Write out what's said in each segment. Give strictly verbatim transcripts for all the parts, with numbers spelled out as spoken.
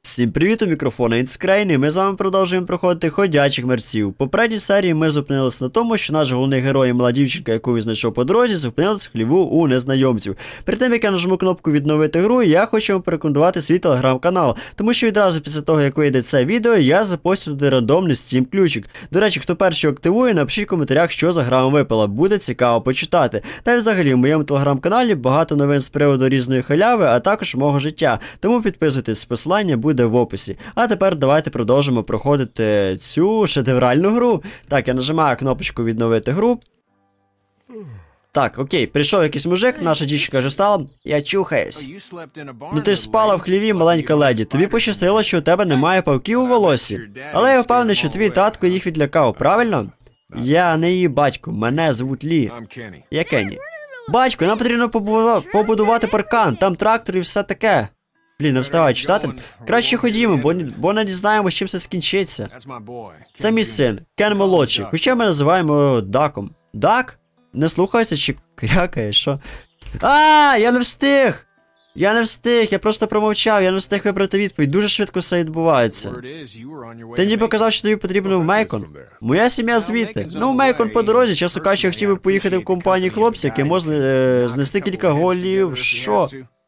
Всім привіт, у мікрофона Інскрейн, і ми з вами продовжуємо проходити ходячих мерців. В попередній серії ми зупинилися на тому, що наш головний герой і мала дівчинка, яку він знайшов по дорозі, зупинилися в хліву у незнайомців. Перед тим, як я нажму кнопку відновити гру, я хочу вам порекомендувати свій телеграм-канал, тому що відразу після того, як вийде це відео, я запостю туди рандомний Steam ключик. До речі, хто перший активує, напишіть в коментарях, що за гра вам випала, буде цікаво почитати. Та й взагалі в моєму телеграм-каналі багато новин з приводу різної халяви, а також мого життя, тому підписуйтесь, посилання буде в описі. А тепер давайте продовжимо проходити цю шедевральну гру. Так, я нажимаю кнопочку відновити гру. Так, окей, прийшов якийсь мужик, наша дівчинка вже стала. Я чухаюсь. Ну ти ж спала в хліві, маленька леді. Тобі пощастило, що у тебе немає павків у волосі. Але я впевнений, що твій татко їх відлякав, правильно? Я не її батько, мене звуть Лі. Я Кенні. Батько, нам потрібно побудувати паркан, там трактор і все таке. Блін, не вставай читати. Краще ходімо, бо, бо не дізнаємося, чим все скінчиться. Це мій син, Кен молодший, хоча ми називаємо його Даком. Дак? Не слухається чи крякає, що? А, я не встиг! Я не встиг, я просто промовчав, я не встиг вибрати відповідь, дуже швидко все відбувається. Ти ніби казав, що тобі потрібно в Мейкон. Моя сім'я звідти. Ну, в Мейкон по дорозі, чесно кажучи, я хотів би поїхати в компанії хлопців, які можна е, знести кілька голів, що?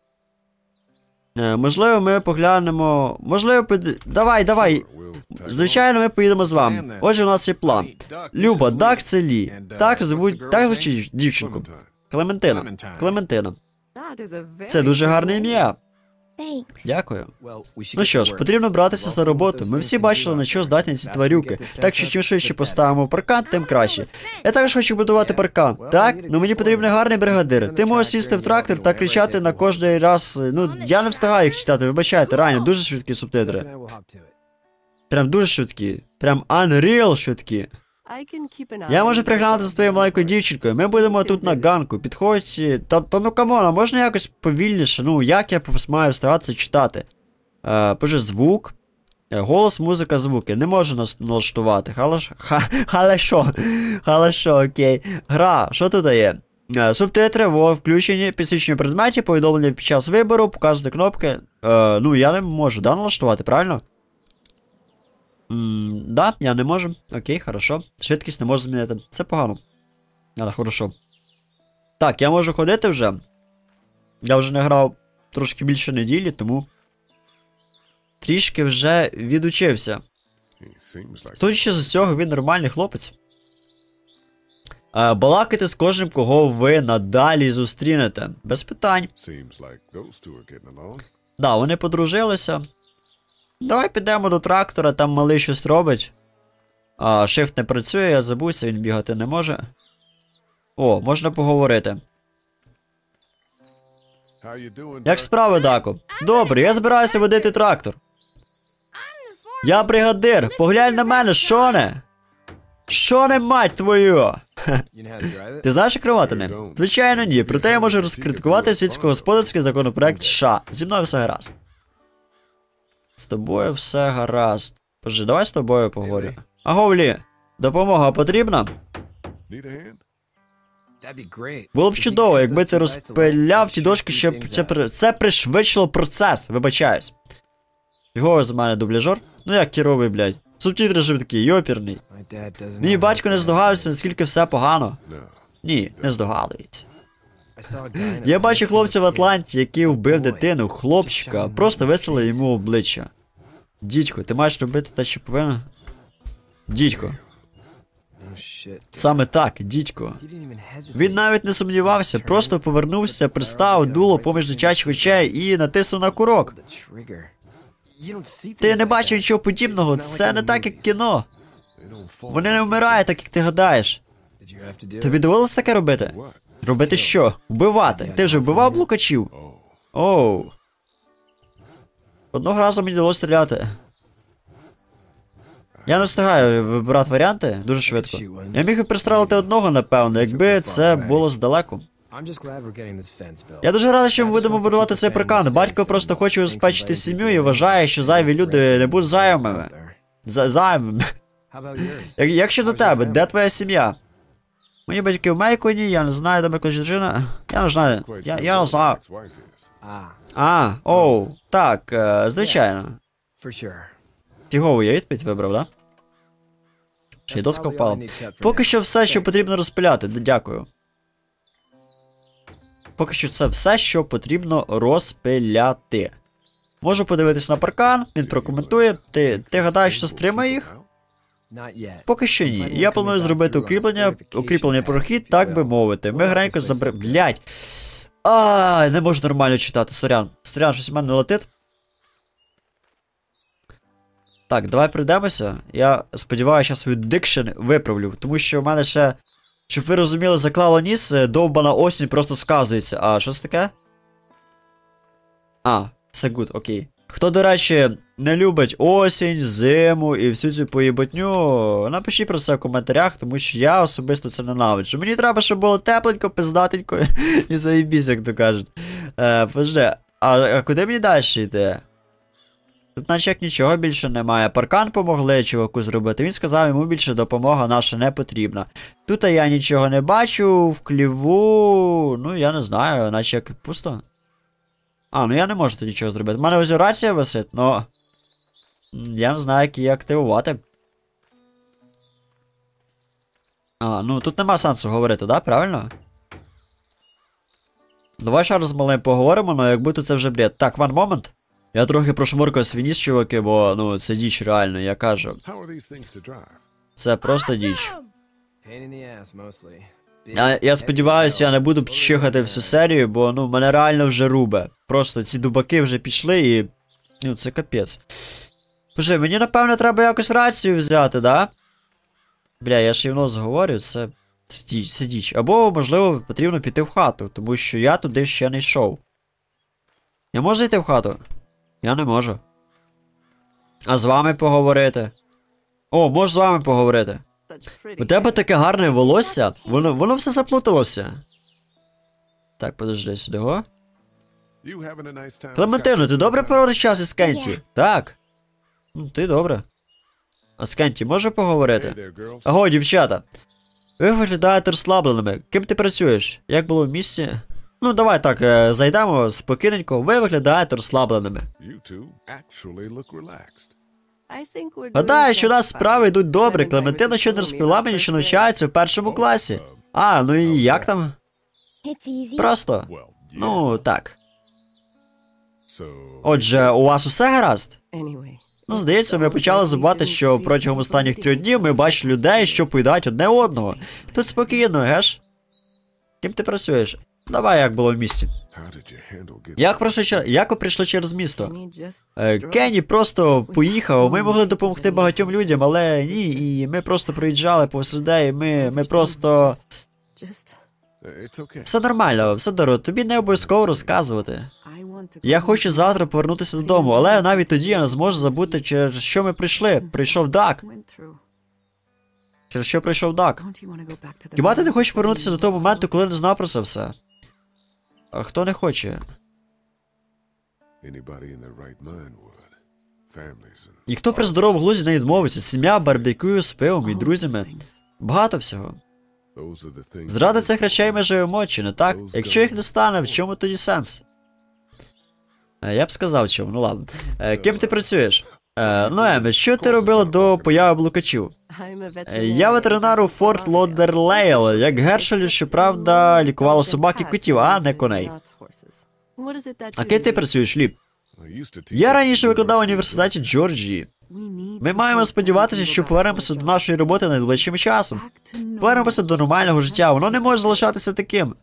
Е, можливо, ми поглянемо... Можливо, під... Давай, давай! Звичайно, ми поїдемо з вами. Отже, у нас є план. Люба, Дак це Лі. Так звуть... Так звучить дівчинку. Клементина. Клементина. Це дуже гарне ім'я. Дякую. Ну що ж, потрібно братися за роботу. Ми всі бачили, на що здатні ці тварюки. Так що чим швидше поставимо паркан, тим краще. Я також хочу будувати паркан. Так? Ну мені потрібен гарний бригадир. Ти можеш сісти в трактор та кричати на кожний раз. Ну, я не встигаю їх читати, вибачайте, реально, дуже швидкі субтитри. Прям дуже швидкі. Прям unreal швидкі. Я можу приглянути за твоєю маленькою дівчинкою. Ми будемо тут на ганку. Підходь. Та, та ну камон, а можна якось повільніше? Ну, як я маю встигати читати? Е, Пише звук. Е, голос, музика, звуки. Не можу нас налаштувати. Халаш... Ха... Халешо. Халешо, окей. Гра, що тут є? Е, субтитри, во, включені, підсвічення предметів, повідомлення під час вибору, показувати кнопки. Е, ну, я не можу, да, налаштувати, правильно? Ммм, да, я не можу. Окей, хорошо. Швидкість не можу змінити. Це погано. Але хорошо. Так, я можу ходити вже. Я вже не грав трошки більше неділі, тому трішки вже відучився. Судячи з цього, він нормальний хлопець. Е, балакайте з кожним, кого ви надалі зустрінете. Без питань. Да, вони подружилися. Давай підемо до трактора, там малий щось робить. А, shift не працює, я забувся, він бігати не може. О, можна поговорити. Як справи, Дако? Добре, я збираюся водити трактор. Я бригадир, поглянь на мене, Шоне! Шоне, мать твою! Ти знаєш, як керувати ним? Звичайно, ні, проте я можу розкритикувати сільськогосподарський законопроект США. Зі мною все гаразд. З тобою все гаразд. Боже, давай з тобою поговорю. Агов, Лі, допомога потрібна? Було б чудово, якби ти розпиляв ті дошки, щоб це, це пришвидшило процес, вибачаюсь. Його з мене дубляжор? Ну як керовий, блядь. Субтитри швидкі, йоперний. Мій батько не здогадується, наскільки все погано. Ні, не здогадується. Я бачу хлопця в Атланті, який вбив дитину, хлопчика, просто вистрілив йому в обличчя. Дідько, ти маєш робити те, що повинен? Дідько. Саме так, дідько. Він навіть не сумнівався, просто повернувся, приставив дуло поміж дитячих очей і натиснув на курок. Ти не бачив нічого подібного, це не так, як кіно. Вони не вмирають, так як ти гадаєш. Тобі довелося таке робити? Робити що? Вбивати. Ти вже вбивав блукачів? Оу. Одного разу мені довелося стріляти. Я не встигаю вибирати варіанти дуже швидко. Я міг би пристрелити одного, напевно, якби це було здалеку. Я дуже радий, що ми будемо будувати цей паркан. Батько просто хоче убезпечити сім'ю і вважає, що зайві люди не будуть зайвими. Зайвими. Як, як щодо тебе, де твоя сім'я? Мої батьки в Мейконі, я не знаю, де Мейкон дружина. Я не знаю. Я, я не знаю. А, оу, так, е, звичайно. Фігову я відповідь вибрав, да? Ще й доска впала. Поки що все, що потрібно розпиляти. Дякую. Поки що це все, що потрібно розпиляти. Можу подивитись на паркан, він прокоментує. Ти, ти гадаєш, що стримає їх? Поки що ні. Я планую зробити укріплення, укріплений прохід, так би мовити. Ми гренько забре... Блять. А, не можу нормально читати, сорян. Сорян, щось у мене не летить. Так, давай пройдемося. Я сподіваюся, що свій дикшн виправлю, тому що в мене ще, щоб ви розуміли, заклало ніс, довбана осінь просто сказується. А, що це таке? А, все гуд, окей. Хто, до речі, не любить осінь, зиму і всю цю поїботню, напишіть про це в коментарях, тому що я особисто це ненавиджу. Мені треба, щоб було тепленько, пиздатенько і заєбісь, як то кажуть. Е, подожди, а, а куди мені далі йти? Тут наче як нічого більше немає. Паркан помогли чуваку зробити. Він сказав, йому більше допомога наша не потрібна. Тут я нічого не бачу, в хліву. Ну, я не знаю, наче як пусто. А, ну я не можу тут нічого зробити. У мене ось рація висить, но... Я не знаю, як її активувати. А, ну тут нема сенсу говорити, да? Правильно? Давай ще раз з малим поговоримо, але як будто це вже бред. Так, one moment. Я трохи прошморкав свій ніс, чуваки, бо, ну, це діч реально, я кажу. Це просто діч. Я, я сподіваюся, я не буду чихати всю серію, бо, ну, мене реально вже рубе. Просто ці дубаки вже пішли і... Ну, це капець. Боже, мені, напевно, треба якось рацію взяти, да? Бля, я ж рівно зговорю, це... Це діч, це діч. Або, можливо, потрібно піти в хату, тому що я туди ще не йшов. Я можу йти в хату? Я не можу. А з вами поговорити? О, можу з вами поговорити. У тебе таке гарне волосся. Воно, воно все заплуталося. Так, подожди сюди, го. Клементино, ти добре проводиш час із Кенті? Так. Ну, ти добре. А з Кенті може поговорити? Аго, дівчата. Ви виглядаєте розслабленими. Ким ти працюєш? Як було в місті? Ну, давай так, е, зайдемо спокійненько. Ви виглядаєте розслабленими. Гадаю, що у нас справи йдуть добре. Клементина ще не розповіла мені, що навчається в першому класі. А, ну і як там? Просто. Ну, так. Отже, у вас усе гаразд? Ну, здається, ми почали забувати, що протягом останніх трьох днів ми бачили людей, що поїдають одне одного. Тут спокійно, геш? Ким ти працюєш? Давай, як було в місті. Як пройшли, як ви прийшли через місто? Е, Кенні просто поїхав, ми могли допомогти багатьом людям, але ні, і ми просто проїжджали повз людей, ми, ми просто... Все нормально, все добре, тобі не обов'язково розказувати. Я хочу завтра повернутися додому, але навіть тоді я не зможу забути, через що ми прийшли. Прийшов Дак. Через що прийшов Дак? Хіба ти не хочеш повернутися до того моменту, коли не знав про це все? А хто не хоче? Ніхто при здоровому глузді не відмовиться. Сім'я, барбекю, з пивом і друзями. Багато всього. Зради цих речей ми живемо, чи не так? Якщо їх не стане, в чому тоді сенс? Я б сказав чому, ну ладно. Ким ти працюєш? Е, ну, Емі, що ти робила до появи блукачів? Я ветеринар у Форт Лодерлейл. Як Гершель, щоправда, лікувала собак і котів, а не коней. А ким ти працюєш, Ліп? Я раніше викладав в університеті Джорджії. Ми маємо сподіватися, що повернемося до нашої роботи найближчим часом. Повернемося до нормального життя, воно не може залишатися таким.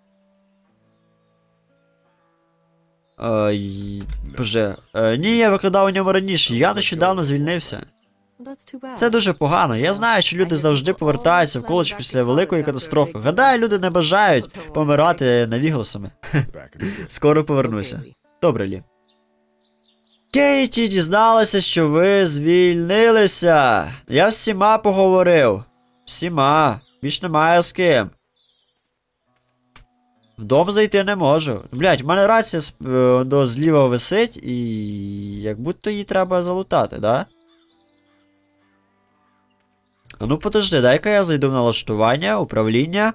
Ой, боже. Е, ні, я викладав у ньому раніше, я нещодавно звільнився. Це дуже погано. Я знаю, що люди завжди повертаються в коледж після великої катастрофи. Гадаю, люди не бажають помирати навігласами. Скоро повернуся. Добре, Лі. Кейті дізналася, що ви звільнилися. Я з всіма поговорив. Всіма. Більш немає з ким. В дом зайти не можу. Блять, в мене рація до зліва висить і... як будто її треба залутати, да? А ну подожди, дай-ка я зайду в налаштування, управління.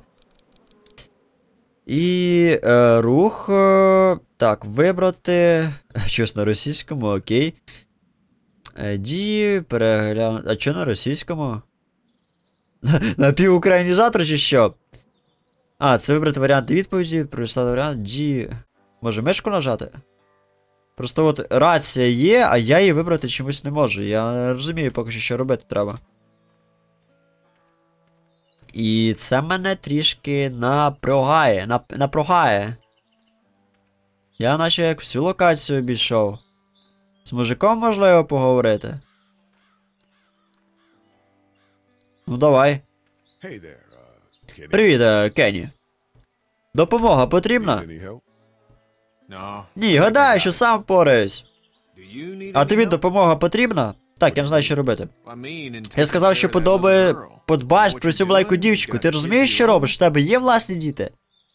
І е, рух. Е, так, вибрати. Щось на російському, окей. Е, Дії, переглянути. А чо на російському? Напівукраїнізатор чи що? А, це вибрати варіанти відповіді, пролистати варіант, дії. Може мишку нажати? Просто от рація є, а я її вибрати чомусь не можу. Я не розумію поки що, що робити треба. І це мене трішки напрягає. Нап... Напрягає. Я наче як всю локацію обійшов. З мужиком можливо поговорити? Ну давай. Привіт, е, Кенні. Допомога потрібна? Ні, гадаю, що сам впораюсь. А тобі допомога потрібна? Так, я не знаю, що робити. Я сказав, що подобає... подбаєш про цю маленьку дівчинку. Ти розумієш, що робиш? У тебе є власні діти?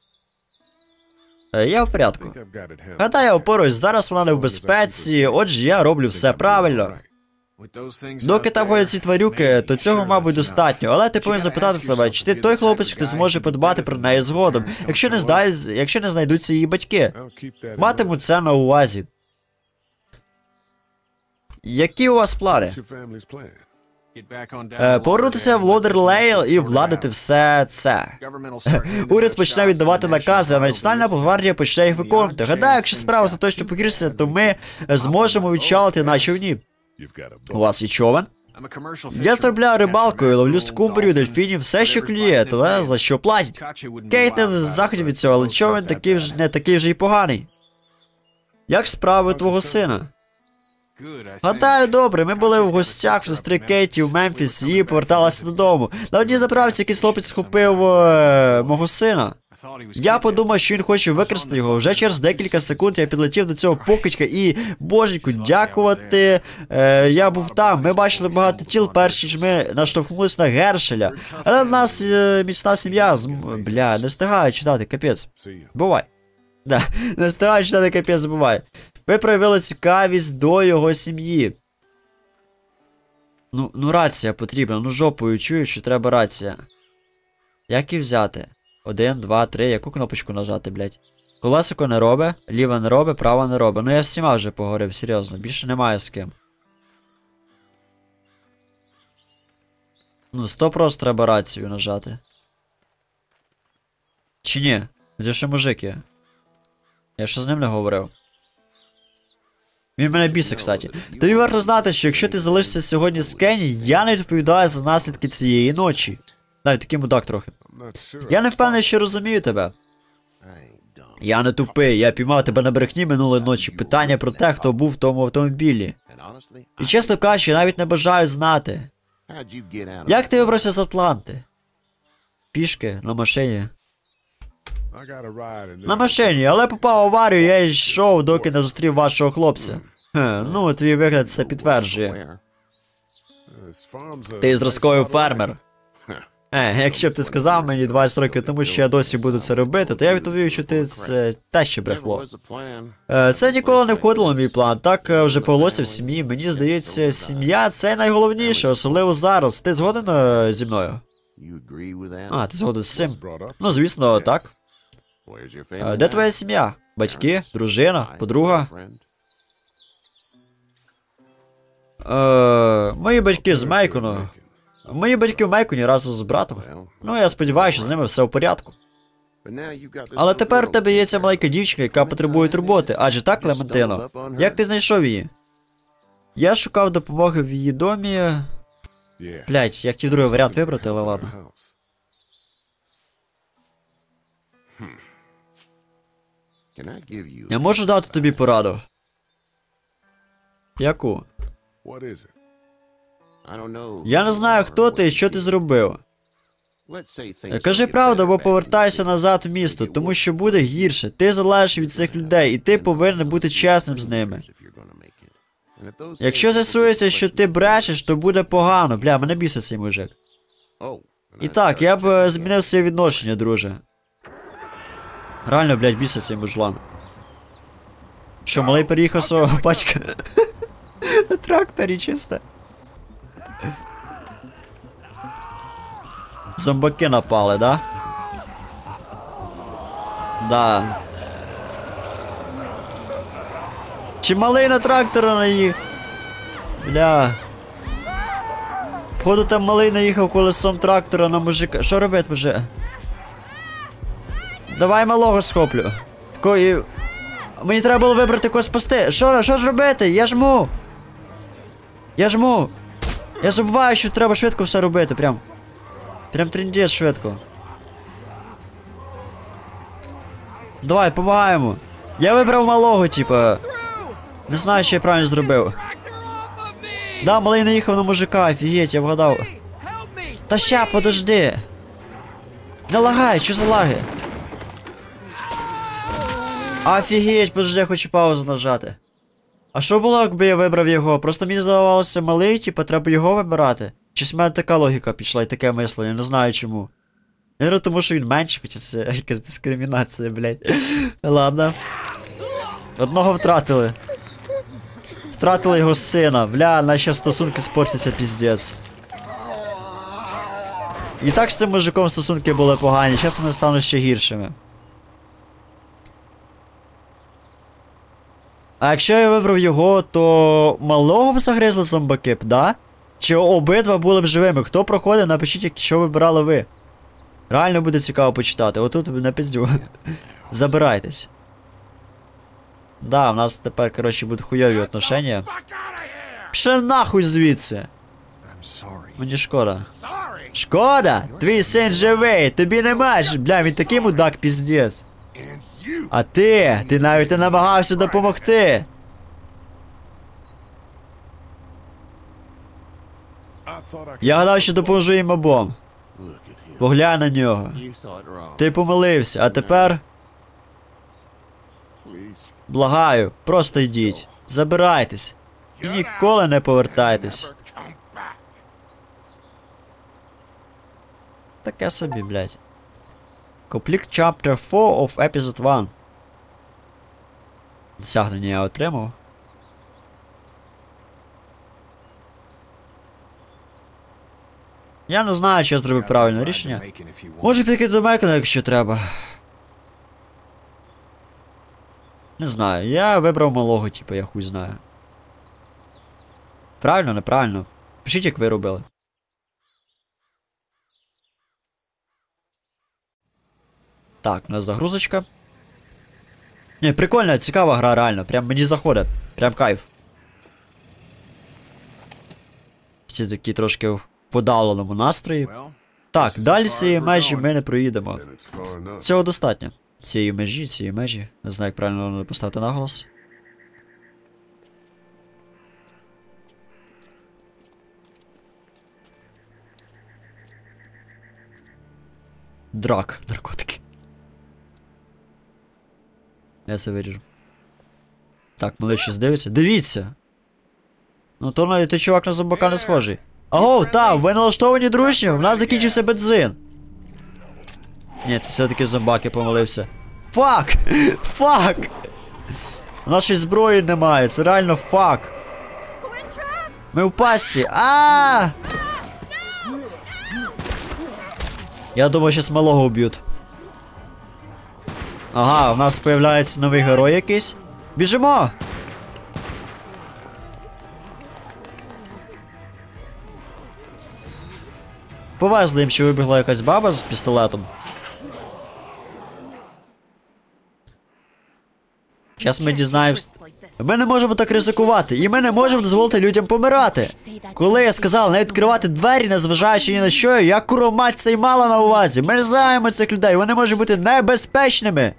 Е, я в порядку. Гадаю, я впораюсь, зараз вона не в безпеці, отже я роблю все правильно. Доки там ходять ці тварюки, то цього, мабуть, достатньо. Але ти повинен запитати себе, чи ти той хлопець, хто зможе подбати про неї згодом, якщо не здай... якщо не знайдуться її батьки. Матиму це на увазі. Які у вас плани? Е, повернутися в Лодерлейл і владати все це. Уряд почне віддавати накази, а Національна гвардія почне їх виконувати. Гадаю, якщо справа остаточно погіршиться, то ми зможемо відчалити на човні. У вас є човен? Я заробляю рибалкою, ловлю скумбрію, дельфінів, все, що клює, то за що платять. Кейт не в заході від цього, але човен такий вже, не такий вже й поганий. Як справи твого сина? Гадаю, добре, ми були в гостях в сестри Кейті в Мемфісі і поверталися додому. На одній заправці якийсь хлопець схопив е, мого сина. Я подумав, що він хоче використати його. Вже через декілька секунд я підлетів до цього покидька і, боженьку, дякувати, е, я був там. Ми бачили багато тіл, перш ніж ми наштовхнулися на Гершеля. Але в нас е, міцна сім'я. З... Бля, не встигаю читати, капець. Бувай. Да, не встигаю читати, капець, бувай. Ви проявили цікавість до його сім'ї. Ну, ну рація потрібна, ну жопою чую, що треба рація. Як її взяти? Один, два, три, яку кнопочку нажати, блять? Колесико не робить, ліва не робить, права не робить. Ну я з всіма вже поговорив, серйозно, більше немає з ким. Ну, сто просто треба рацію нажати. Чи ні? Де ще мужик є? Я ще з ним не говорив. Він мене бісить, кстати. Тобі варто знати, що якщо ти залишишся сьогодні з Кенні, я не відповідаю за наслідки цієї ночі. Навіть такий мудак трохи. Я не впевнений, що розумію тебе. Я не тупий, я піймав тебе на брехні минулої ночі. Питання про те, хто був в тому автомобілі. І чесно кажучи, я навіть не бажаю знати. Як ти вибрався з Атланти? Пішки, на машині. На машині, але попав в аварію, я йшов, доки не зустрів вашого хлопця. Хе, ну, твій вигляд це підтверджує. Ти зразковий фермер. Е, якщо б ти сказав мені двадцять років тому, що я досі буду це робити, то я відповів, що ти це те ще брехло. Е, це ніколи не входило в мій план, так вже повелося в сім'ї. Мені здається, сім'я це найголовніше, особливо зараз. Ти згоден е, зі мною? А, ти згоден з цим? Ну, звісно, так. Е, де твоя сім'я? Батьки? Дружина? Подруга? Е, мої батьки з Мейкону. Мої батьки в Мейконі разом з братом. Ну, я сподіваюся, що з ними все в порядку. Але тепер в тебе є ця маленька дівчинка, яка потребує турботи. Адже так, Клементино? Як ти знайшов її? Я шукав допомоги в її домі. Блять, як ті другий варіант вибрати, але ладно. Я можу дати тобі пораду. Яку? Я не знаю, хто ти і що ти зробив. Кажи правду, або повертайся назад в місто, тому що буде гірше. Ти залежиш від цих людей, і ти повинен бути чесним з ними. Якщо з'ясується, що ти брешеш, то буде погано. Бля, мене бісить цей мужик. І так, я б змінив своє відношення, друже. Реально, блядь, бісить цей мужлан. Що, малий переїхав свого батька? На тракторі чисто. Зомбаки напали, да? Да. Чи малий на трактора наїх? Бля. Походу там малий наїхав колесом трактора на мужика. Що робити, мужик? Давай малого схоплю. Такої... Мені треба було вибрати когось спасти. Що, що ж робити? Я жму. Я жму. Я забуваю, що треба швидко все робити, прям. Прям тріндець швидко. Давай, помагаємо. Я вибрав малого, типа. Не знаю, що я правильно зробив. Да, малий наїхав на мужика, офігеть, я вгадав. Та ща, подожди. Не лагай, що за лаги? Офігеть, подожди, я хочу паузу нажати. А що було, якби я вибрав його? Просто мені здавалося малий, типа, треба його вибирати. Щось в мене така логіка пішла і таке мислення, не знаю чому. Не тому, що він менший, хоча це якась дискримінація, блядь. Ладно. Одного втратили. Втратили його сина. Бля, наші стосунки спортяться, піздець. І так з цим мужиком стосунки були погані, зараз вони стануть ще гіршими. А якщо я вибрав його, то малого б загризли зомбаки б, да? Чи обидва були б живими? Хто проходив, напишіть, що вибирали ви. Реально буде цікаво почитати. Отут на пиздю. Забирайтесь. Да, в нас тепер, коротше, будуть хуйові отношення. Пішли нахуй звідси. Мені шкода. Шкода? Твій син живий, тобі не маєш. Бля, він такий мудак, піздець. А ти? Ти навіть не намагався допомогти. Я гадав, що допоможу їм обом. Поглянь на нього. Ти помилився, а тепер... Благаю, просто йдіть. Забирайтесь. І ніколи не повертайтесь. Таке собі, блядь. Complete Chapter four of Episode one. Досягнення я отримав. Я не знаю, чи я зробив правильне рішення. Може піти до Мекона, якщо треба. Не знаю, я вибрав малого, типу, я хуй знаю. Правильно, неправильно. Пишіть, як ви робили. Так, у нас загрузочка. Не, прикольна, цікава гра, реально. Прям мені заходить. Прям кайф. Всі такі трошки в подавленому настрої. Так, далі цієї межі ми не проїдемо. Цього достатньо. Цієї межі, цієї межі. Не знаю, як правильно поставити наголос. Драк, наркотики. Я це виріжу. Так, малий щось дивиться. Дивіться! Ну то навіть той чувак на зомбака не схожий. Аго, та, ви налаштовані дружні? У нас закінчився бензин. Ні, це все-таки зомбак, я помилився. Фак! Фак! У нас ще зброї немає, це реально фак. Ми в пастці. А! Я думаю, щас малого вб'ють. Ага, у нас появляється новий герой якийсь. Біжимо! Повезли їм, що вибігла якась баба з пістолетом. Зараз ми дізнаємось. Ми не можемо так ризикувати, і ми не можемо дозволити людям помирати. Коли я сказав не відкривати двері, незважаючи ні на що, я курва мать це й мала на увазі. Ми не знаємо цих людей, вони можуть бути небезпечними.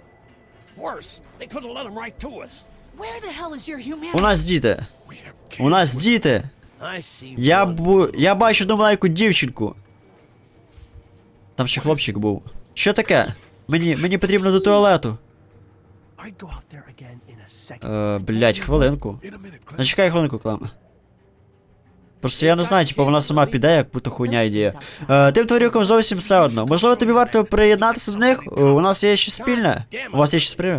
У нас діти. У нас діти. Я бу... Я бачу одну маленьку дівчинку. Там ще хлопчик був. Що таке? Мені, мені потрібно до туалету. Е, блять, хвилинку. Зачекай хвилинку, Клем. Просто я не знаю, типу вона сама піде, як будто хуйня ідея. Е, тим тварюкам зовсім все одно. Можливо, тобі варто приєднатися до них? Е, у нас є щось спільне. У вас є щось спільне?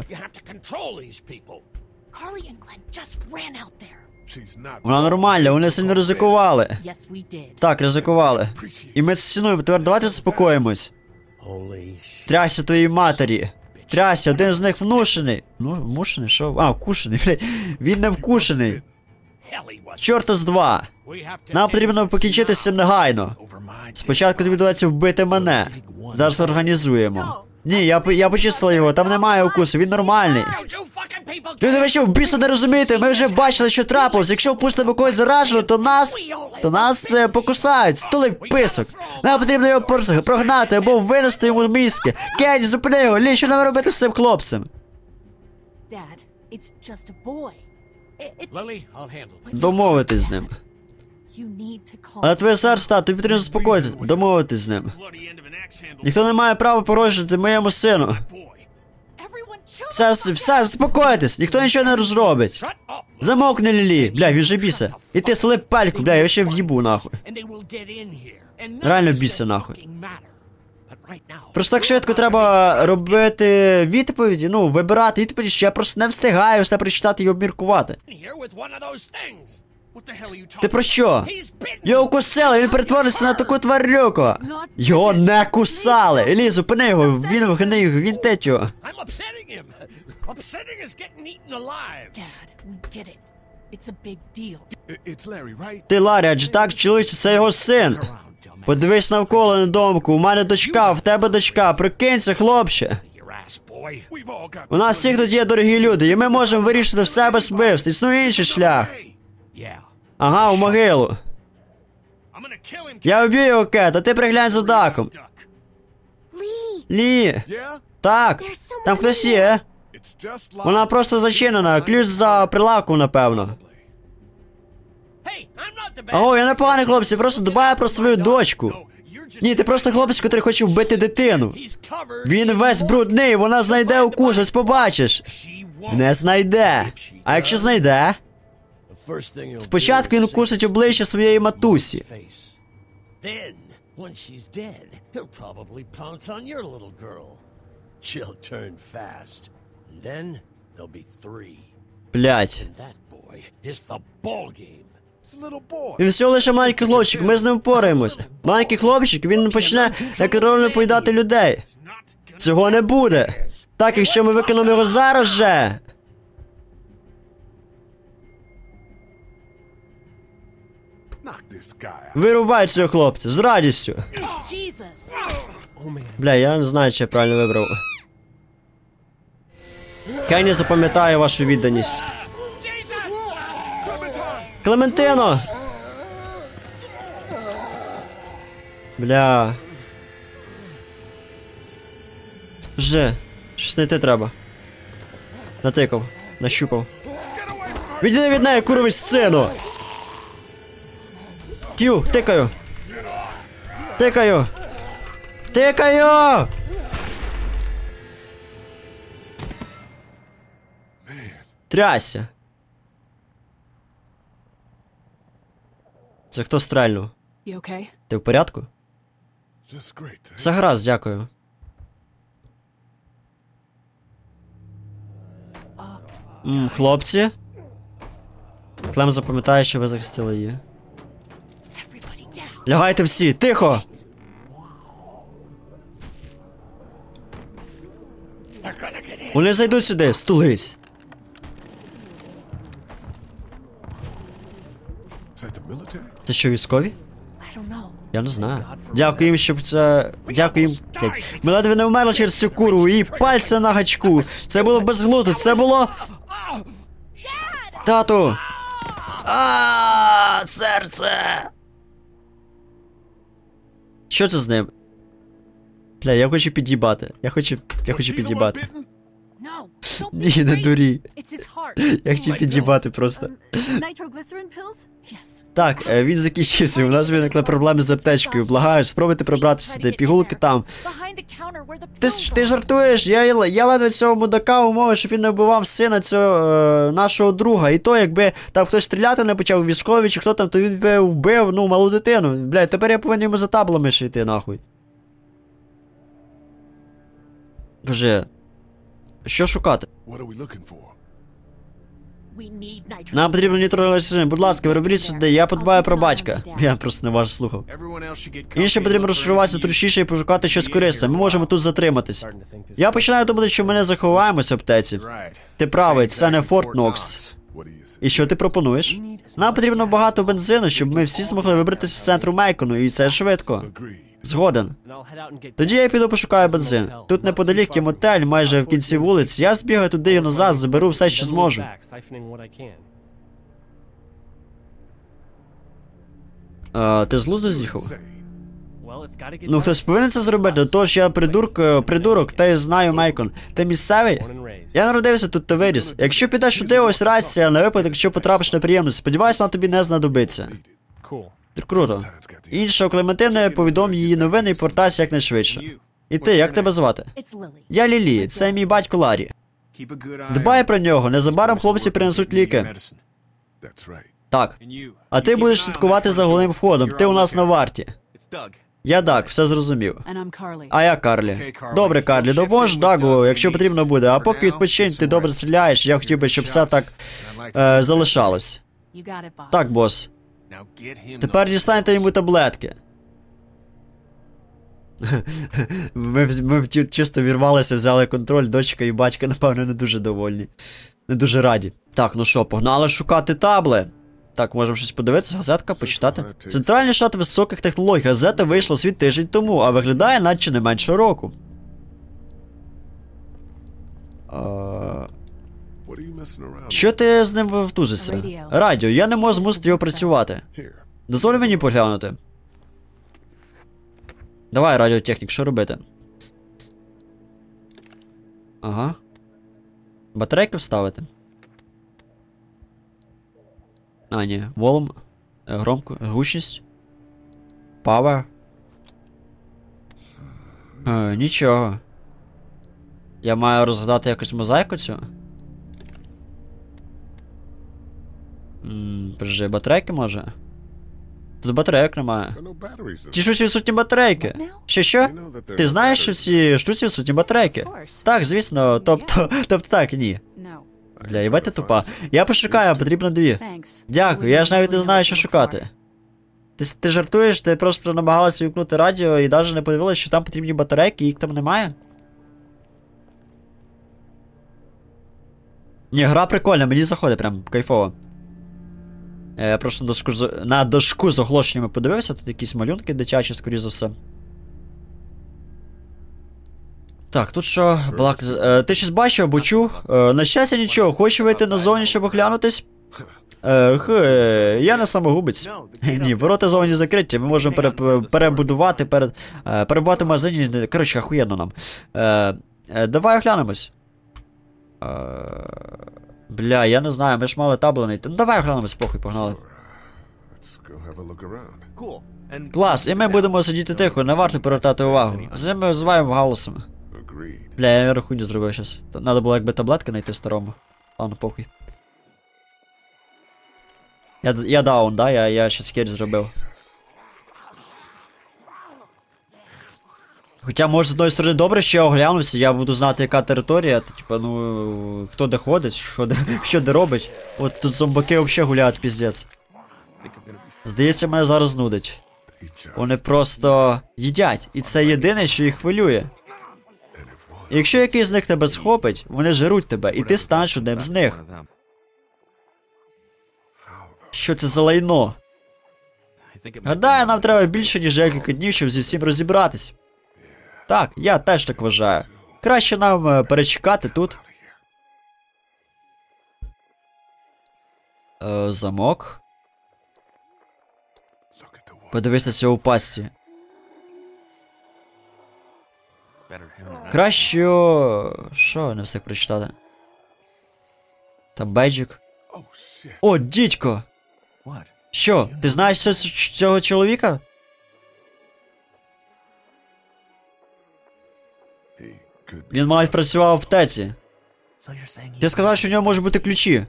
Вона нормальна, вони сильно ризикували. Так, ризикували. І ми це цінуємо, тепер давайте заспокоїмось. Трясся твоїй матері. Трясся, один з них внушений. Ну, вмушений, що? А, вкушений, блядь. Він не вкушений. Чорта з два. Нам потрібно покінчити з цим негайно. Спочатку тобі доведеться вбити мене. Зараз організуємо. Ні, я, я почистила його, там немає укусу, він нормальний. Люди, ви що, в біса не розумієте? Ми вже бачили, що трапилось. Якщо впустимо когось зараженого, то нас... То нас е, покусають. Стули писок. Нам потрібно його прогнати або винести йому мізки. Кенні, зупини його. Лі, що нам робити з цим хлопцем? Домовитись з ним. Але твоє серце, тобі потрібно заспокоїти. Домовитись з ним. Ніхто не має права порушити моєму сину. Все, все, заспокойтесь, ніхто нічого не розробить. Замовкни, Лілі. Бля, він же біса. І ти столи пельку, бля, я ще в'їбу, нахуй. Реально біса, нахуй. Просто так швидко треба робити відповіді, ну, вибирати відповіді, що я просто не встигаю все прочитати і обміркувати. Ти про що? Його кусали, він перетворився на таку тварюку. Його не кусали. Елі, зупини його, він вгни, він теть його. Ти, Ларі, адже так, чоловіче, це його син. Подивись навколо на домку, у мене дочка, в тебе дочка, прикинься, хлопче. У нас всіх тут є дорогі люди, і ми можемо вирішити все без вбивств, існує інший шлях. Ага, у могилу. Я вб'ю його, Кет, а ти приглянь за Даком. Лі. Так, там хтось є. Вона просто зачинена, ключ за прилавком, напевно. Ого, я не поганий хлопець, просто дбаю про свою дочку. Ні, ти просто хлопець, який хоче вбити дитину. Він весь брудний, вона знайде укус, ось побачиш. Не знайде. А якщо знайде? Спочатку він укусить обличчя своєї матусі. Блять. Він всього лише маленький хлопчик, ми з ним впораємось. Маленький хлопчик, він почне неконтрольно поїдати людей. Цього не буде. Так, якщо ми викинемо його зараз же. Вирубай цього хлопця, з радістю. Бля, я не знаю, чи я правильно вибрав. Кенні запам'ятає вашу відданість. Клементино! Бля. Вже. Щось знайти треба. Натикав. Нащупав. Відійди від неї, куровий сину! К'ю, тикаю! Тикаю! Тикаю! Трясся! Це хто стрельнув? Ти в порядку? Все гаразд, дякую. М, хлопці? Клем запам'ятає, що ви захистили її. Лягайте всі, тихо! Вони зайдуть сюди, стулись. Це що, військові? Я не знаю. Дякую їм, щоб це... Дякую їм... Ми ледве не вмерли через цю курву, її пальця на гачку. Це було безглуздо, це було... Тату! Ааа, серце! Що це з ним? Бля, я хочу під'їбати. Я хочу... Я хочу під'їбати. Ні, не дурі. Я хочу під'їбати просто. Так, він закінчився, у нас виникли проблеми з аптечкою. Благаю, спробуйте пробратися сюди, пігулки там. Ти, ти жартуєш? Я, я ледве цього мудака умовив, щоб він не вбивав сина цього е, нашого друга. І то, якби там хтось стріляти не почав, військові чи хто там, то він би вбив, ну, малу дитину. Блядь, тепер я повинен йому за таблами ще йти, нахуй. Боже, що шукати? Нам потрібно нітрогліцерин, будь ласка, виробіть сюди, я подбаю про батька. Я просто не вас слухав. Інше потрібно розшируватися трушіше і пошукати щось корисне, ми можемо тут затриматись. Я починаю думати, що ми не заховаємось в аптеці. Ти правий, це не Форт Нокс. І що ти пропонуєш? Нам потрібно багато бензину, щоб ми всі змогли вибратися з центру Мейкону, і це швидко. Згоден. Тоді я піду пошукаю бензин. Тут неподалік є мотель, майже в кінці вулиці. Я збігаю туди і назад, заберу все, що зможу. А, ти з глузду з'їхав? Ну, хтось повинен це зробити, тож я придурк, придурок, та й знаю Мейкон. Ти місцевий? Я народився тут та виріс. Якщо підеш туди, ось рація, на випадок, якщо потрапиш на приємність. Сподіваюсь, вона тобі не знадобиться. Круто. Інша Клементина, повідом її новини і портайся якнайшвидше. І ти, як тебе звати? Я Лілі, це мій батько Ларі. Дбай про нього, незабаром хлопці принесуть ліки. Так. А ти будеш слідкувати за головним входом, ти у нас на варті. Я Даг, все зрозумів. А я Карлі. Добре, Карлі, допоможеш Дагу, якщо потрібно буде, а поки відпочинь, ти добре стріляєш, я хотів би, щоб все так е, залишалось. Так, бос. Тепер дістаньте йому таблетки. Ми, ми чисто вірвалися, взяли контроль, дочка і батько, напевно, не дуже довольні. Не дуже раді. Так, ну що, погнали шукати табли. Так, можемо щось подивитися, газетка, почитати. Центральний штат високих технологій. Газета вийшла у світ тиждень тому, а виглядає наче не менше року. А... Що ти з ним втузишся? Радіо, я не можу змусити його працювати. Дозволь мені поглянути. Давай, радіотехнік, що робити? Ага. Батарейки вставити. А, ні. Волум. Громко. Гучність. Power. Е, нічого. Я маю розгадати якусь мозаїку цю. Ммм, подожди, батарейки може? Тут батарейок немає. Ті штуці відсутні батарейки. Що, що? Ти знаєш, що ці штуці відсутні батарейки? Так, звісно, тобто, тобто так, ні. Бля, їбать ти тупа. Я пошукаю, потрібно дві. Дякую, я ж навіть не знаю, що шукати. Ти, ти жартуєш, ти просто намагалася вімкнути радіо і навіть не подивилася, що там потрібні батарейки, їх там немає? Ні, гра прикольна, мені заходить прям кайфово. Я просто на дошку, на дошку з оголошеннями подивився, тут якісь малюнки дитячі, скоріше за все. Так, тут що, Блак... Е, ти щось бачив або чув? Е, на щастя нічого, хочу вийти назовні, щоб оглянутись? Е, х, е, я не самогубець. Ні, ворота зовні закриті, ми можемо пере, перебудувати, пере, е, перебувати в магазині, коротше, ахуєнно нам. Е, е, давай оглянемось. Е, бля, я не знаю, ми ж мали табли знайти. Ну давай оглянемось, похуй, погнали. Клас, і ми будемо сидіти тихо, не варто привертати увагу. З ми зваємо голосом. Бля, я рахунь не зробив щас. Надо було якби таблетки знайти старому. Ладно, похуй. Я, я даун, да? Я, я щас керь зробив. Хоча, може, з одної сторони добре, що я оглянувся, я буду знати, яка територія, та, типа, ну, хто де ходить, що де, що де робить. От тут зомбаки взагалі гуляють, піздець. Здається, мене зараз нудить. Вони просто їдять, і це єдине, що їх хвилює. І якщо якийсь з них тебе схопить, вони жируть тебе, і ти станеш одним з них. Що це за лайно? Гадаю, нам треба більше, ніж декілька днів, щоб зі всім розібратись. Так, я теж так вважаю. Краще нам е, перечекати тут. Е, замок. Подивись на цього у пастці. Краще... Що, не встиг прочитати? Там бейджик. О, дідько! Що, ти знаєш цього чоловіка? Він, мабуть, працював в аптеці. Ти сказав, що в нього можуть бути ключі.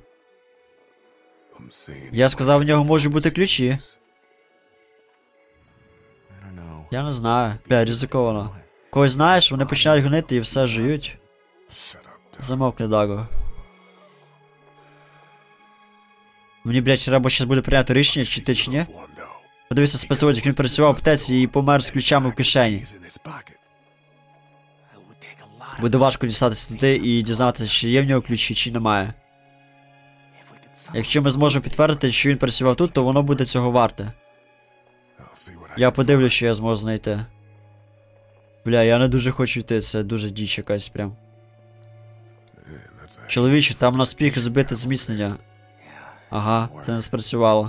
Я сказав, в нього можуть бути ключі. Я не знаю. Бля, ризиковано. Когось знаєш, вони починають гнити і все жують. Замовкни, Даго. Мені, блядь, треба щас буде прийняти рішення, чи ти, чи ні? Подивися спецодяг, він працював в аптеці і помер з ключами в кишені. Буде важко дістатися туди і дізнатися, чи є в нього ключі, чи немає. Якщо ми зможемо підтвердити, що він працював тут, то воно буде цього варте. Я подивлюсь, що я зможу знайти. Бля, я не дуже хочу йти, це дуже діч якась прям. Чоловіче, там на спіх збите зміцнення. Ага, це не спрацювало.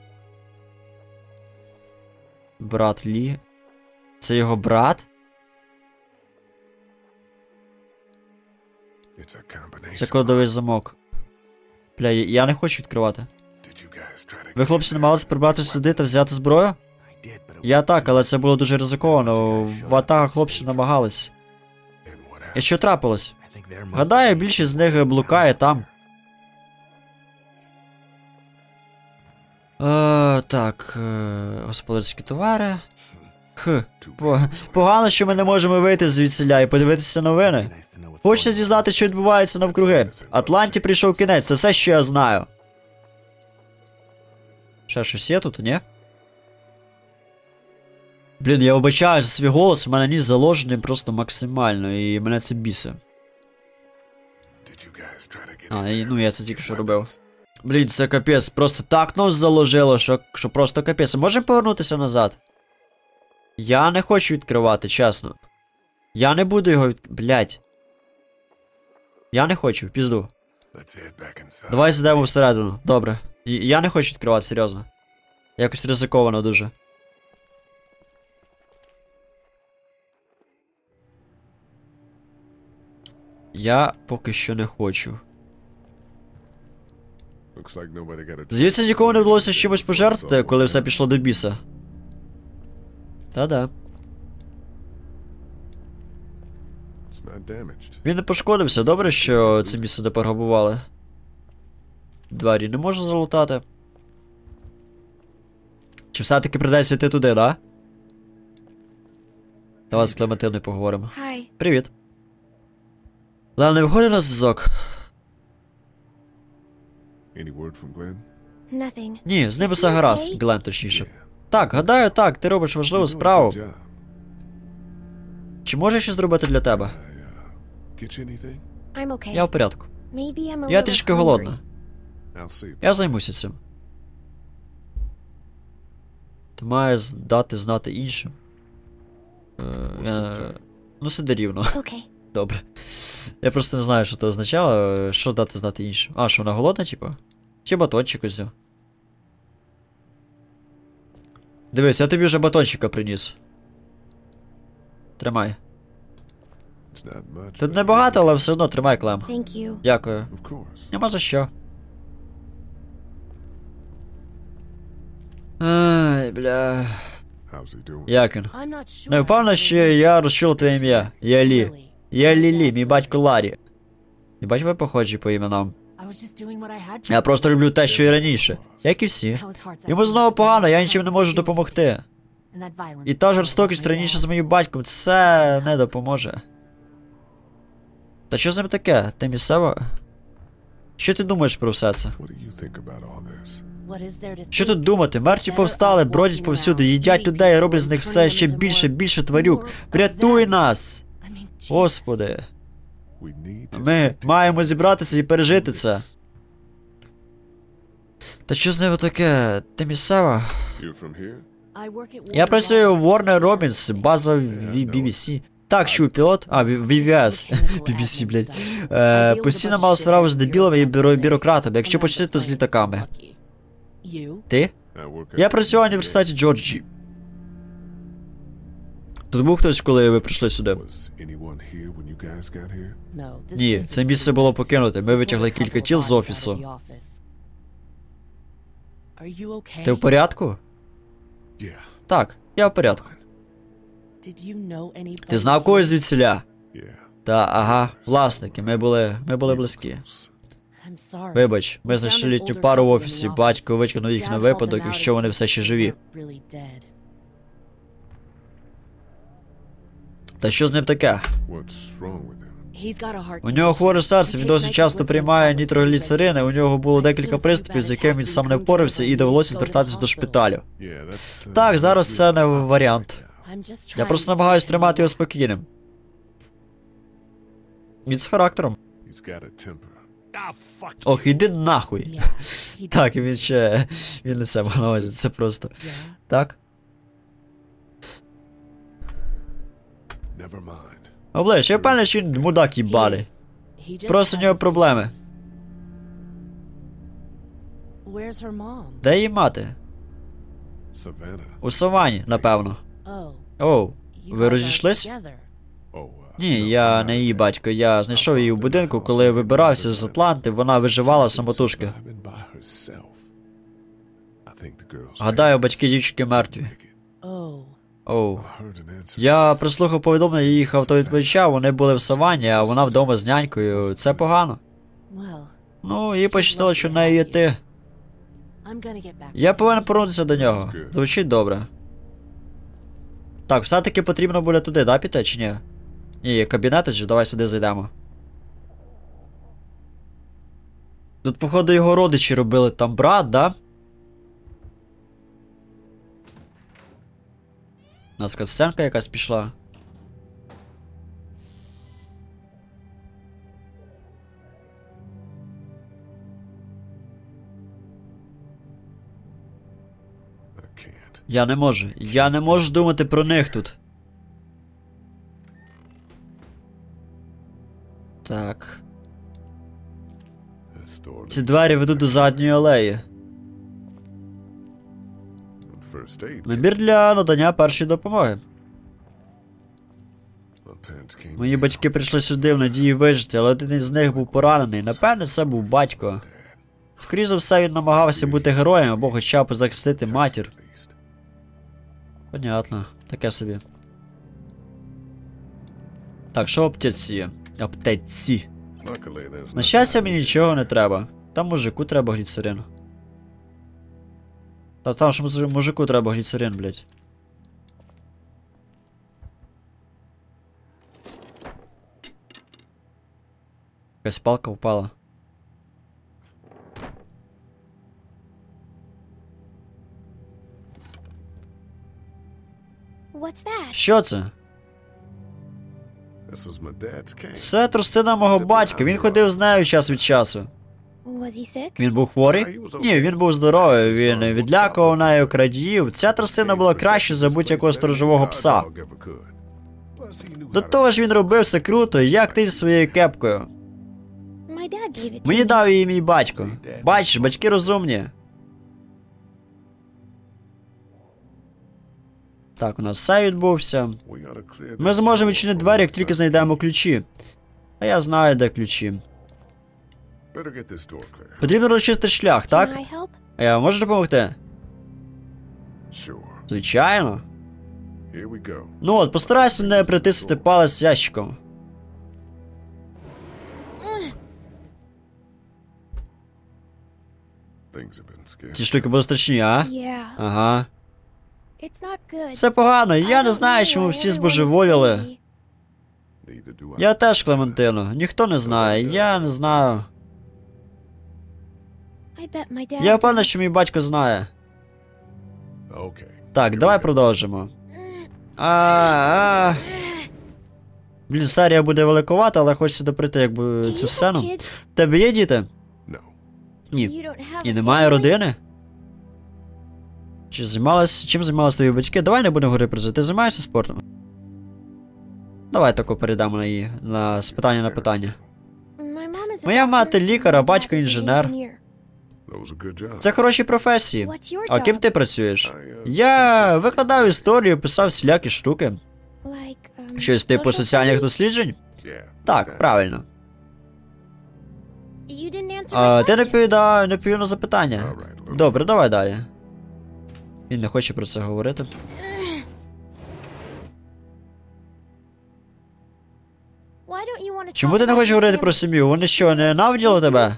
Брат Лі. Це його брат? Це кодовий замок. Бля, я не хочу відкривати. Ви, хлопці, намагалися прибрати сюди та взяти зброю? Я так, але це було дуже ризиковано. В атаках хлопці намагались. І що трапилось? Гадаю, більшість з них блукає там. Е, так, е, господарські товари. Хм, по, погано, що ми не можемо вийти звідсіля і подивитися новини. Хочеться дізнати, що відбувається навкруги. Атланті прийшов кінець, це все, що я знаю. Ще щось є тут, ні? Блін, я вибачаю за свій голос, у мене ніс заложений просто максимально, і мене це бісить. А, і, ну я це тільки що робив. Блін, це капець, просто так нос заложило, що, що просто капець. Можемо повернутися назад? Я не хочу відкривати, чесно. Я не буду його від... Блять. Я не хочу, в пізду. Давай зайдемо всередину, добре. І, я не хочу відкривати, серйозно. Якось ризиковано дуже. Я поки що не хочу. Здається, нікому не вдалося з чимось пожертвувати, коли все пішло до біса. Та-да. Він не пошкодився, добре, що це місце не пограбували. Двері не можу залутати. Чи все-таки придеться йти туди, да? Давай з Клементиною поговоримо. Привіт. Лен, не виходить на зв'язок? Ні, з ним все гаразд, Глен точніше. Так, гадаю, так, ти робиш важливу справу. Чи можу щось зробити для тебе? Я в порядку. Я трішки голодна. Я займуся цим. Ти маєш дати знати іншим. Е, я... Ну, сиди рівно. Добре. Я просто не знаю, що це означало. Що дати знати іншим? А, що вона голодна, типу? Чи батончик ось? Дивись, я тобі вже батончика приніс. Тримай. Тут небагато, але все одно тримай, Клем. Дякую. Нема за що. Ай, бля. Як він? Не впевнена, що я розчула твоє ім'я. Я Лі. Я Лілі, мій батько Ларі. І бач, ви похожі по іменам. Я просто люблю те, що і раніше. Як і всі. Йому знову погано, я нічим не можу допомогти. І та жорстокість раніше з моїм батьком, це не допоможе. Та що з ним таке? Ти місцева? Що ти думаєш про все це? Що тут думати? Мертві повстали, бродять повсюди, їдять людей і роблять з них все ще більше, більше тварюк. Врятуй нас! Господи. Ми маємо зібратися і пережити це. Та що з ними таке? Ти місцева? Я працюю в Warner Robins, база в бі бі сі. Так, чую, пілот. А, ві ві ес. бі бі сі, блядь. Е, постійно мав справу з дебілами і бюро бюрократами. Якщо почти, то з літаками. Ти? Я працюю в університеті Джорджії. Тут був хтось, коли ви прийшли сюди? Ні, це місце було покинуте. Ми витягли кілька тіл з офісу. Ти в порядку? Так, я в порядку. Ти знав когось звідсіля? Та, ага, власники, ми були, ми були близькі. Вибач, ми знайшли літню пару в офісі, батько витягнув їх на випадок, якщо вони все ще живі. Та що з ним таке? У нього хворе серце, він досить часто приймає нітрогліцерини, у нього було декілька приступів, з якими він сам не впорався, і довелося звертатись до шпиталю. Так, зараз це не варіант. Я просто намагаюсь тримати його спокійним. Він з характером. Ох, іди нахуй. Yeah, he Так, він ще... Він не себе на увазі, це просто. Yeah. Так? Never mind. Оближ, я впевнений, що він мудак He їбалий. is. He just Просто у has нього his проблеми. issues. Where's her mom? Де її мати? Savannah. У савані, напевно. Oh, Оу, you ви guys are розійшлись? together. Oh, uh, Ні, no, я I'm не not її married. батько, я знайшов її у будинку, коли вибирався з Атланти, вона виживала самотужки. Surviving by herself. I think the girl's Гадаю, батьки дівчинки мертві. Oh, Оу. I heard an answer. Я прослухав повідомлення, їх автовідповідача, вони були в савані, а вона вдома з нянькою. Це погано. well, Ну, їй почитало, що в неї є ти. I'm gonna get back. Я повинен повернутися до нього. Звучить добре. Так, все-таки потрібно буде туди, да, піти, чи ні? Ні, є кабінети, чи давай сюди зайдемо. Тут, походу, його родичі робили, там брат, да? У нас сценка якась пішла. I can't. Я не можу. Я не можу думати про них тут. Так. This door Ці двері ведуть до задньої алеї. first aid. Набір для надання першої допомоги. My parents came. Мої батьки прийшли сюди в надії вижити, але один із них був поранений. Напевне, це був батько. Скоріше за все, він намагався бути героєм або хоча б захистити матір. At least. Понятно, таке собі. Так, що в аптеці є? Аптеці. Luckily, there's На nothing щастя, I мені need. нічого не треба. Там мужику треба гліцерин. Та там ж муж- мужику треба гліцерин, блядь. Якась палка впала. What's that? Що це? This was my dad's cane. Це тростина мого батька, він ходив з нею час від часу. Was he sick? Він був хворий? Ні, він був здоровий, він відлякував нею крадіїв. Ця тростина була краще за будь-якого сторожового пса. До того ж він робив все круто, як ти зі своєю кепкою. My dad gave it to Мені me. дав її мій батько. Бачиш, батьки розумні. Так, у нас все відбувся. Ми зможемо відчинити двері, як тільки знайдемо ключі. А я знаю, де ключі. Потрібно розчистити шлях, так? Can I help? А я можу допомогти? Звичайно. Ну от, постарайся не притиснути палець ящиком. Ці штуки були страшні, а? Yeah. Ага. It's not good. Це погано, I я не don't знаю, know чому why всі everyone is збожеволіли. crazy. Я теж, Клементино. Ніхто не знає, я не знаю. I bet my dad Я впевнений, does. що мій батько знає. Так, давай продовжимо. А, а. Блін, серія буде великувата, але хочеться доприти якби Do you цю have сцену. kids? В тебе є діти? Ні. You don't have І a немає family? родини? Чи займалась, чим займалися твої батьки? Давай не будемо говорити про це. Ти займаєшся спортом? Давай тако перейдемо на її, на з питання на питання. My mom is a Моя мати doctor, лікар, а my dad батько is an інженер. engineer. Це хороші професії. What's your А ким job? ти працюєш? Я викладав історію, писав всілякі штуки. Like, um, Щось типу social соціальних studies? досліджень? Так, правильно. You didn't answer А, my ти не question. відповідав, не відповів на запитання. Добре, давай далі. Він не хоче про це говорити. Why don't you wanna Чому talk ти не about хочеш your говорити family? про сім'ю? Вони що, ненавиділи тебе?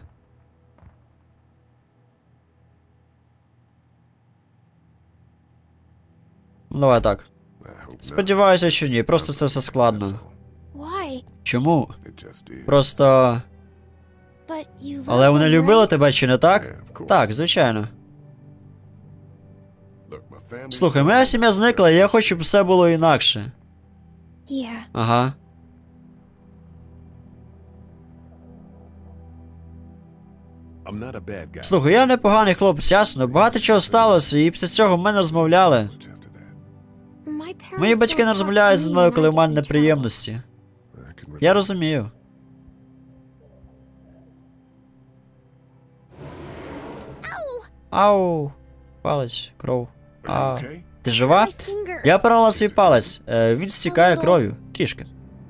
Ну, давай так. Сподіваюся, що ні, просто це все складно. Why? Чому? Просто... Просто. But you Але love вони them, любили right? тебе чи не так? Так, звичайно. Слухай, моя сім'я зникла, і я хочу, щоб все було інакше. Yeah. Ага. I'm not a bad guy. Слухай, я непоганий хлопець, ясно. Багато чого сталося, і після цього ми не розмовляли. Much after that. My parents Мої батьки don't не talk розмовляють to зі me мною, when коли I в get мене in trouble. неприємності. I can Я relate. розумію. Ау. Палець, кров. Are you А, okay? ти жива? My finger. Я поранила свій палець. Е, він стікає кров'ю. Трішки.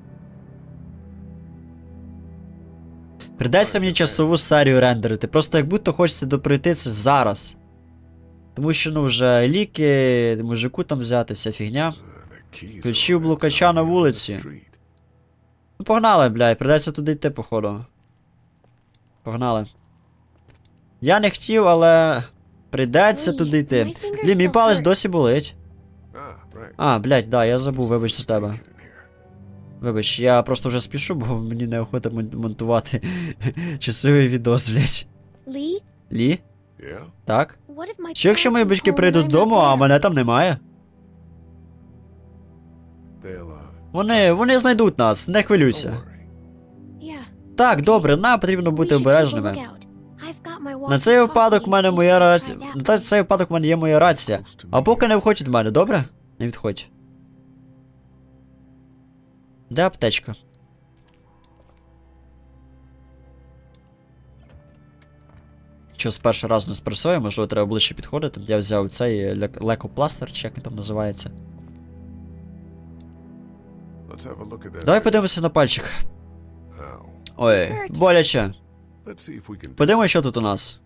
Придеться мені часову серію рендерити. Просто як будто хочеться допройти це зараз. Тому що, ну, вже ліки, мужику там взяти, вся фігня. Uh, the keys Ключі у are блукача на somewhere on the вулиці. street. Ну, погнали, бля, придеться туди йти, походу. Погнали. Я не хотів, але прийдеться Ой, туди йти. my finger Блін, мій still палець hurts. досі болить. Ah, right. А, блядь, да, я забув, вибач за тебе. Get in here. Вибач, я просто вже спішу, бо мені неохота мон- монтувати часовий відос, блядь. Lee, Лі? Yeah? Так? what if my Що якщо parents мої come батьки home and прийдуть I'm not додому, а there? мене там немає? They'll, uh, Вони, вони знайдуть нас, не don't хвилюйся. worry. Yeah, Так, добре, нам потрібно we бути should keep a обережними. lookout. I've got my На цей випадок в мене walkie-talkie моя in case рація. I find На out. цей випадок в мене є моя рація. А поки не виходь від мене, добре? Не відходь. Де аптечка? Що з першого разу не спрацює, можливо, треба ближче підходити. Я взяв цей лек- лекопластир, чи як він там називається. Let's have a look at that. Давай подивимося на пальчик. Ow. Ой, боляче. Let's see if we can. Подивимось, що тут у нас.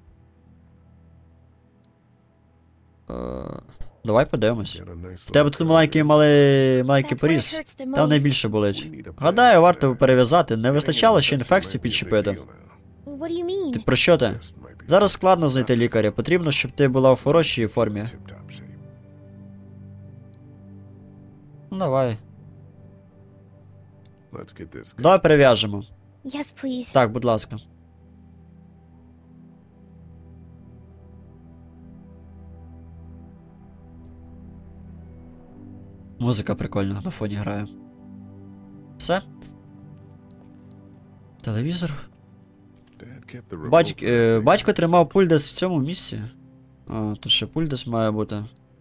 Е, Давай подивимось. Get a nice В тебе little тут маленький малий, маленький That's where it поріз. hurts the Там most. найбільше болить. Гадаю, варто перев'язати. Не вистачало ще інфекцію підчепити. What do you mean? Ти про що ти? Зараз складно знайти лікаря. Потрібно, щоб ти була в хорошій формі. Tip-top shape. Ну давай. Let's get this. Давай перев'яжемо. Yes, please. Так, будь ласка. Музика прикольна на фоні грає. Все? Телевізор. Dad kept the remote Батьк, for е, everything. батько тримав пульт десь в цьому місці. А, тут ще пульт десь має бути.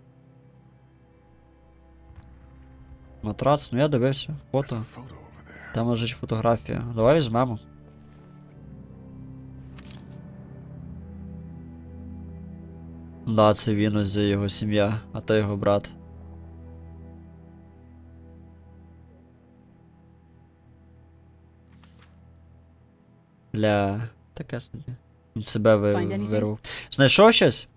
Матрац, ну я дивився. There's Фото. a photo over there. Там лежить фотографія. Давай візьмемо. Да, це він, ось його сім'я, а то його брат. Бля, таке собі. Він себе ви, Find anything? вирвав. Знайшов щось?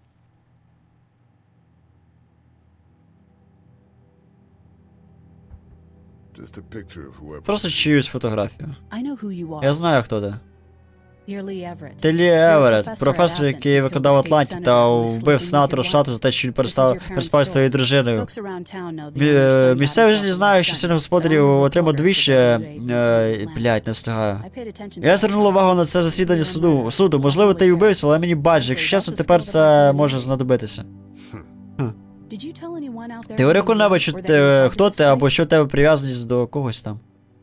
Just a picture of whoever. Просто чиюсь фотографію. I know who you are. Я знаю, хто ти. You're Lee Everett. Ти Лі Еверетт, професор, який викладав в Атланті та вбив сенатора штату за те, що він перестав переспав з твоєю дружиною. Folks around town know that Мі- your е, son Місцеві got жителі himself знають, in що the син sun. господарів But I'm отримав reporter for двічі. W A е, Atlanta. Блядь, не встигаю. I paid attention Я to звернув that. увагу на це засідання суду. суду. Можливо, ти й вбився, але мені бачить. Якщо чесно, тепер це може знадобитися. Did you tell anyone out there Ти говорив who you коли-небудь, were що or that ти, you were хто talking ти, to або this що в тебе прив'язаність до когось там.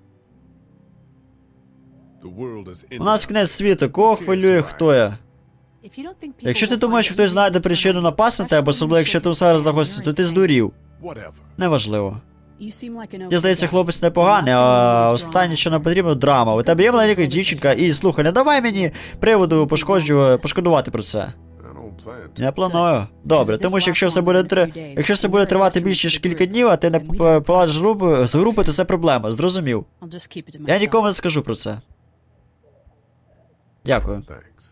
The world is in У нас кінець світу, кого хвилює, хто я? If you don't think people Якщо ти will думаєш, find що хтось anything знайде to причину turn on, напасти на тебе, especially особливо when якщо shit ти hits зараз the fan, знаходишся, you're то ти insane. здурів. Whatever. Неважливо. You seem like an Ти, здається, okay guy. хлопець непоганий, а останнє, що нам потрібно, драма. У тебе є маленька дівчинка, і слухай, не давай мені приводу пошкоджу, пошкодувати про це. I don't plan to. Я планую. Добре, тому що якщо все буде три... якщо все буде тривати більше ніж кілька днів, а ти не п- поладиш з групи, з групи, то це проблема, зрозумів. I'll just keep it to Я myself. нікому не скажу про це. Дякую. Thanks.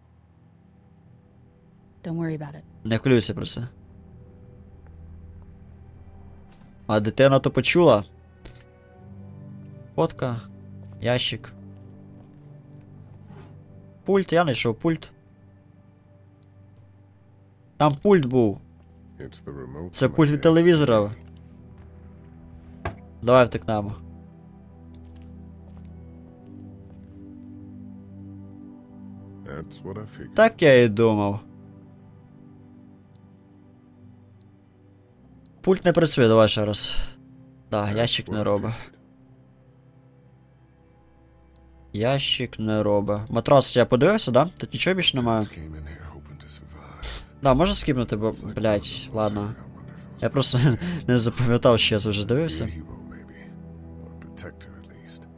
Don't worry about it. Не хвилюйся про це. А дитина то почула. Фотка. Ящик. Пульт, я знайшов пульт. Там пульт був. It's the remote. Це to my пульт від dad's телевізора. T V. Давай втекнемо. That's what I figured. Так я і думав. Пульт не працює, давай ще раз. Так, That's ящик what не I робить. figured. Ящик не робить. Матрас я подивився, да? Тут нічого більше немає. Came in here hoping to survive. Да, можна скіпнути, бо, блять, ладно. Я просто не запам'ятав, що я це вже Be a дивився. hero, maybe. Or a protector, at least.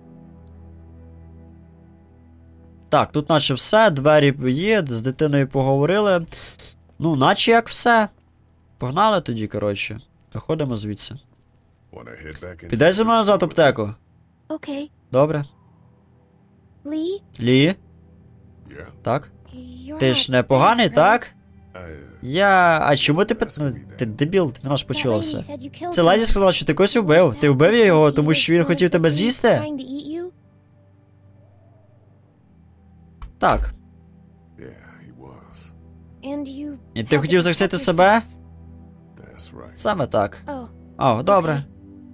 Так, тут наче все, двері є, з дитиною поговорили. Ну, наче як все. Погнали тоді, коротше. Виходимо звідси. Wanna head back into Підеш зі мною назад в аптеку? Okay. Добре. Lee, Лі? Yeah. Так? you're Ти not ж не bad, поганий, right? так? I, uh, Я. А чому ти пит... Ну, ти дебіл, ти наш That почулася. lady said you killed Це леді someone. сказала, що ти когось вбив. Ти вбив його, тому що він хотів тебе з'їсти? Trying to eat you? Так. yeah, he was. And you І ти had to хотів захистити protect себе? yourself. That's right. Саме так. Oh, О, добре.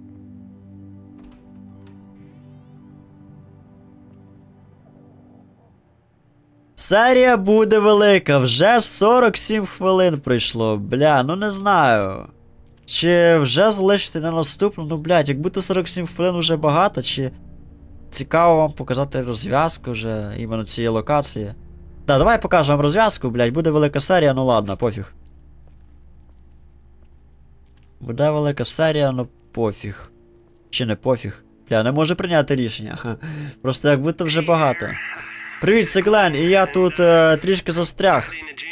Серія буде велика, вже сорок сім хвилин пройшло. Бля, ну не знаю. Чи вже залишити на наступну? Ну, блядь, як будто сорок сім хвилин вже багато, чи цікаво вам показати розв'язку вже іменно цієї локації. Да, давай покажу вам розв'язку, блядь, буде велика серія, ну ладно, пофіг. Буде велика серія, ну пофіг. Чи не пофіг? Бля, не можу прийняти рішення. Ха. Просто як будто вже багато. Привіт, це Глен, і я тут е, трішки застряг.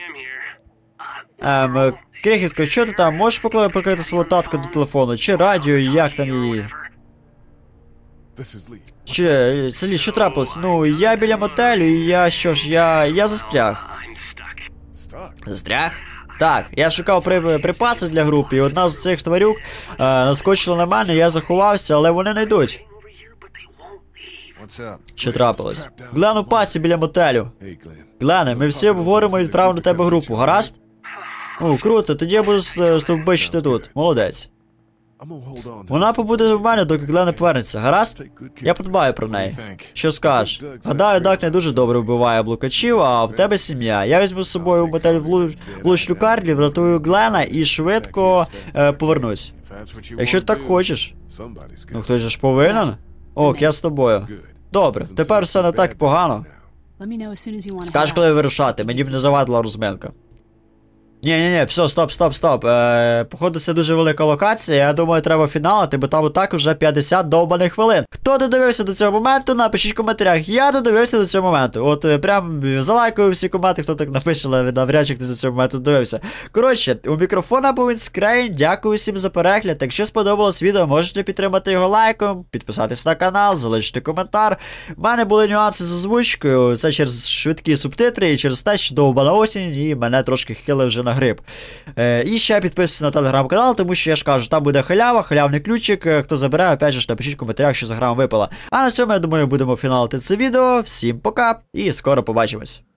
Ем, е, Крихітко, що ти там? Можеш покла- покликати свого татка до телефону? Чи радіо, як там її? This is Lee. Чи, Селі, що трапилось? Ну, я біля мотелю, і я, що ж, я, я застряг. Stuck. Застряг? Так, я шукав при, припаси для групи, і одна з цих тварюк е, наскочила на мене, я заховався, але вони не йдуть. What's up? Що трапилось? Глен у пасі біля мотелю. Hey, Glenn. Глене, ми всі обговоримо і відправимо до тебе групу, гаразд? О, круто, тоді я буду с- стовбичити тут. Молодець. I'm gonna hold on to Вона this побуде в мене, доки Глен не повернеться, гаразд? Take good care. Я подбаю про неї. What do you think? Що скажеш? Гадаю, Дак не дуже добре вбиває блукачів, а в тебе сім'я. Я візьму з собою в мотель в луч- в лучну Карлі, врятую Глена і швидко е, повернусь. If that's what you Якщо wanna ти так do, хочеш. somebody's got Ну хтось же ж повинен? Ок, я з тобою. Good. Добре, тепер все не так погано. Let me know as soon as you want to Скажеш, head коли out. вирушати, мені б не завадила розминка. Ні-ні-ні, все, стоп, стоп, стоп. Е, походу, це дуже велика локація. Я думаю, треба фіналити, бо там отак уже п'ятдесят довбаних хвилин. Хто додивився до цього моменту, напишіть в коментарях. Я додивився до цього моменту. От е, прям залайкую всі коменти, хто так напише, але навряд чи хто до цього моменту додивився. Коротше, у мікрофона був Інскрейн. Дякую всім за перегляд. Якщо сподобалось відео, можете підтримати його лайком, підписатись на канал, залишити коментар. У мене були нюанси з озвучкою. Це через швидкі субтитри і через те, що довбана осінь, і мене трошки хилив вже на гриб. Е, і ще підписуйтесь на телеграм-канал, тому що я ж кажу, там буде халява, халявний ключик. Е, Хто забере, опять же, напишіть в коментарях, що за грам випала. А на цьому, я думаю, будемо фіналити це відео. Всім пока і скоро побачимось.